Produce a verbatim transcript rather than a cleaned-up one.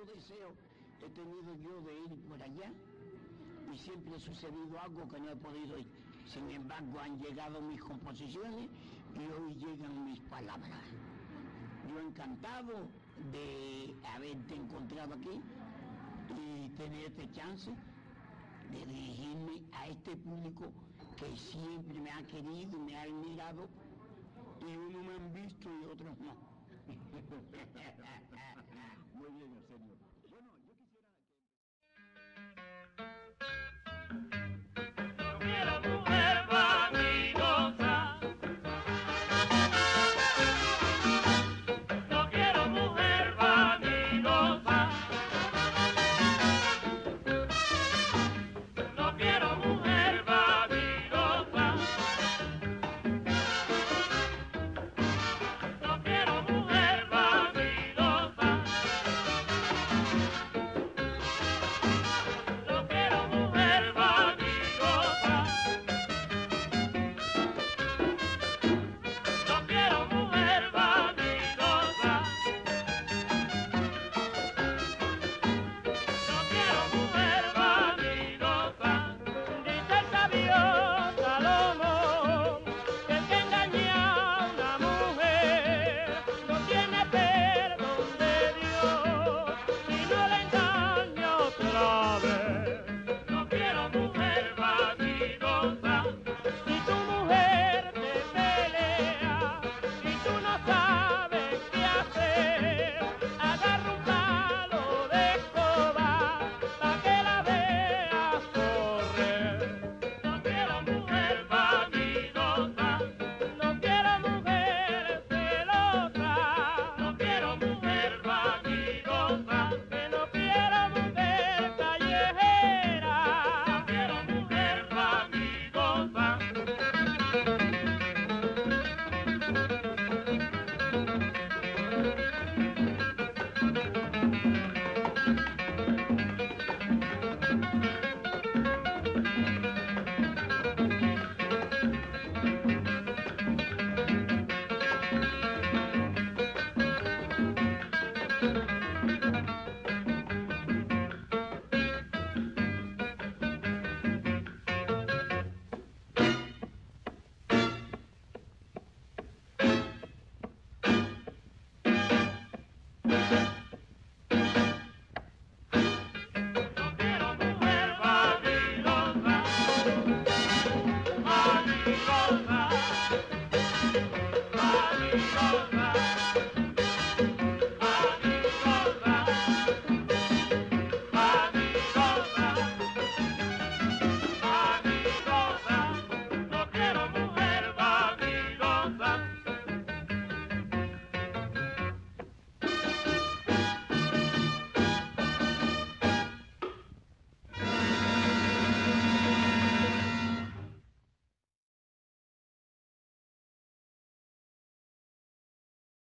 ¿Cuántos deseos he tenido yo de ir por allá? Y siempre ha sucedido algo que no he podido ir. Sin embargo, han llegado mis composiciones y hoy llegan mis palabras. Yo encantado de haberte encontrado aquí y tener este chance de dirigirme a este público que siempre me ha querido y me ha admirado, y unos me han visto y otros no. Muy bien, Arsenio.